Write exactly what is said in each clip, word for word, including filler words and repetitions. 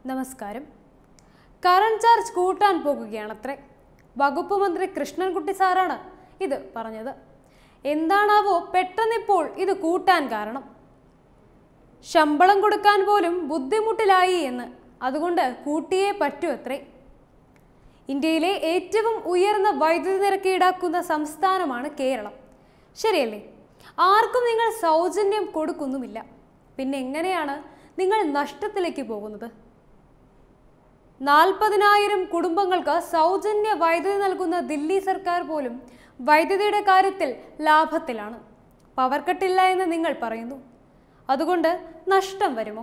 നമസ്കാരം. Current charge കൂട്ടാൻ പോകുകയാണത്രേ. വകുപ്പ് മന്ത്രി കൃഷ്ണൻകുട്ടി സാറാണ് ഇത് പറഞ്ഞത്. എന്താണാവോ പെട്ടെന്നിപ്പോൾ ഇത് കൂട്ടാൻ കാരണം? ശമ്പളം കൊടുക്കാൻ പോലും ബുദ്ധിമുട്ടിലായി എന്ന്, അതുകൊണ്ട് കൂട്ടിയേ പറ്റൂ അത്രേ. ഇന്ത്യയിലെ ഏറ്റവും ഉയർന്ന വൈദ്യുതി നിരക്ക് ഈടാക്കുന്ന സംസ്ഥാനമാണ് കേരളം. ശരിയല്ലേ? ആർക്കും നിങ്ങൾ സൗജന്യം കൊടുക്കുന്നുമില്ല. പിന്നെ എങ്ങനെയാണ് നിങ്ങൾ നഷ്ടത്തിലേക്ക് പോകുന്നത്? നാൽപ്പതിനായിരം കുടുംബങ്ങൾക്ക് സൗജന്യ വൈദ്യുതി നൽകുന്ന ദില്ലി സർക്കാർ പോലും വൈദ്യുതിയുടെ കാര്യത്തിൽ ലാഭത്തിലാണ്. പവർ കട്ടില്ല എന്ന് നിങ്ങൾ പറയുന്നു. അതുകൊണ്ട് നഷ്ടം വരുമോ?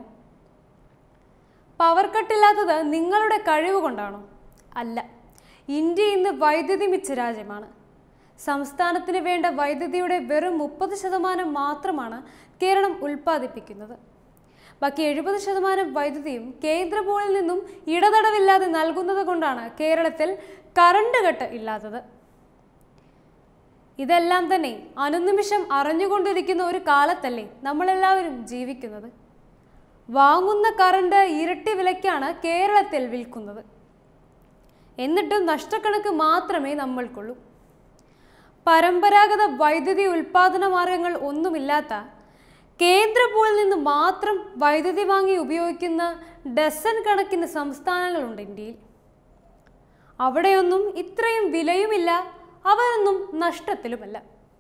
പവർ കട്ടില്ലാത്തത് നിങ്ങളുടെ കഴിവ് കൊണ്ടാണോ? അല്ല. ഇന്ത്യ ഇന്ന് വൈദ്യുതി മിച്ച രാജ്യമാണ്. സംസ്ഥാനത്തിന് വേണ്ട വൈദ്യുതിയുടെ വെറും മുപ്പത് ശതമാനം മാത്രമാണ് കേരളം ഉൽപ്പാദിപ്പിക്കുന്നത്. ബാക്കി എഴുപത് ശതമാനം വൈദ്യുതിയും കേന്ദ്ര ബോർഡിൽ നിന്നും ഇടതടവില്ലാതെ നൽകുന്നത് കൊണ്ടാണ് കേരളത്തിൽ കറണ്ട് കട്ട് ഇല്ലാത്തത്. ഇതെല്ലാം തന്നെ അനുനിമിഷം അറിഞ്ഞുകൊണ്ടിരിക്കുന്ന ഒരു കാലത്തല്ലേ നമ്മളെല്ലാവരും ജീവിക്കുന്നത്. വാങ്ങുന്ന കറണ്ട് ഇരട്ടി വിലയ്ക്കാണ് കേരളത്തിൽ വിൽക്കുന്നത്. എന്നിട്ടും നഷ്ടക്കണക്ക് മാത്രമേ നമ്മൾക്കുള്ളൂ. പരമ്പരാഗത വൈദ്യുതി ഉൽപാദന മാർഗങ്ങൾ ഒന്നുമില്ലാത്ത കേന്ദ്ര പൂളിൽ നിന്ന് മാത്രം വൈദ്യുതി വാങ്ങി ഉപയോഗിക്കുന്ന ഡസൻ കണക്കിന് സംസ്ഥാനങ്ങളുണ്ട് ഇന്ത്യയിൽ. അവിടെയൊന്നും ഇത്രയും വിലയുമില്ല, അവരൊന്നും നഷ്ടത്തിലുമല്ല.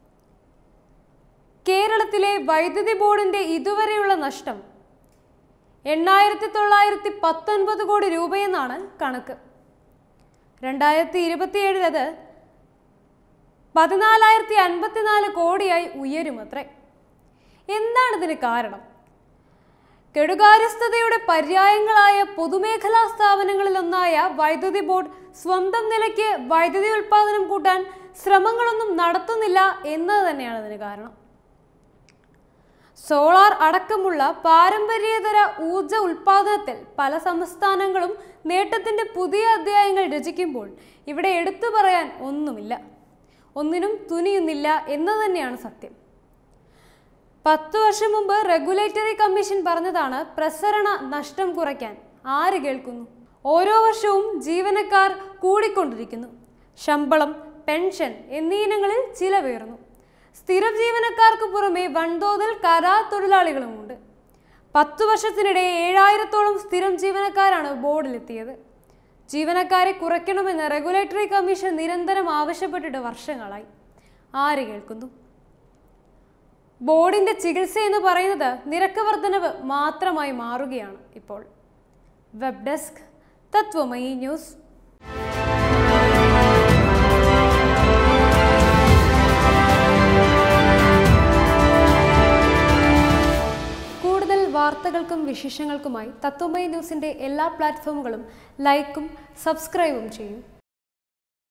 കേരളത്തിലെ വൈദ്യുതി ബോർഡിന്റെ ഇതുവരെയുള്ള നഷ്ടം എണ്ണായിരത്തി തൊള്ളായിരത്തി പത്തൊൻപത് കോടി രൂപയെന്നാണ് കണക്ക്. രണ്ടായിരത്തി ഇരുപത്തിയേഴിൽ അത് പതിനാലായിരത്തി അൻപത്തിനാല് കോടിയായി ഉയരുമത്രേ. എന്താണ് ഇതിന് കാരണം? കെടുകാര്യസ്ഥതയുടെ പര്യായങ്ങളായ പൊതുമേഖലാ സ്ഥാപനങ്ങളിലൊന്നായ വൈദ്യുതി ബോർഡ് സ്വന്തം നിലയ്ക്ക് വൈദ്യുതി ഉൽപാദനം കൂട്ടാൻ ശ്രമങ്ങളൊന്നും നടത്തുന്നില്ല എന്നത് തന്നെയാണ് ഇതിന് കാരണം. സോളാർ അടക്കമുള്ള പാരമ്പര്യേതര ഊർജ ഉൽപാദനത്തിൽ പല സംസ്ഥാനങ്ങളും നേട്ടത്തിന്റെ പുതിയ അധ്യായങ്ങൾ രചിക്കുമ്പോൾ ഇവിടെ എടുത്തു പറയാൻ ഒന്നുമില്ല, ഒന്നിനും തുനിയുന്നില്ല എന്നത് തന്നെയാണ് സത്യം. പത്തു വർഷം മുമ്പ് റെഗുലേറ്ററി കമ്മീഷൻ പറഞ്ഞതാണ് പ്രസരണ നഷ്ടം കുറയ്ക്കാൻ. ആര് കേൾക്കുന്നു? ഓരോ വർഷവും ജീവനക്കാർ കൂടിക്കൊണ്ടിരിക്കുന്നു. ശമ്പളം, പെൻഷൻ എന്നീ ഇനങ്ങളിൽ ചിലവേറുന്നു. സ്ഥിരം ജീവനക്കാർക്ക് പുറമെ വൻതോതിൽ കരാർ തൊഴിലാളികളുമുണ്ട്. പത്തു വർഷത്തിനിടെ ഏഴായിരത്തോളം സ്ഥിരം ജീവനക്കാരാണ് ബോർഡിലെത്തിയത്. ജീവനക്കാരെ കുറയ്ക്കണമെന്ന് റെഗുലേറ്ററി കമ്മീഷൻ നിരന്തരം ആവശ്യപ്പെട്ടിട്ട് വർഷങ്ങളായി. ആര് കേൾക്കുന്നു? ബോർഡിന്റെ ചികിത്സ എന്ന് പറയുന്നത് നിരക്ക് വർധനവ് മാത്രമായി മാറുകയാണ് ഇപ്പോൾ. Web desk, Tatwamayi news. കൂടുതൽ വാർത്തകൾക്കും വിശേഷങ്ങൾക്കുമായി തത്വമയി ന്യൂസിന്റെ എല്ലാ പ്ലാറ്റ്ഫോമുകളും ലൈക്കും സബ്സ്ക്രൈബും ചെയ്യും.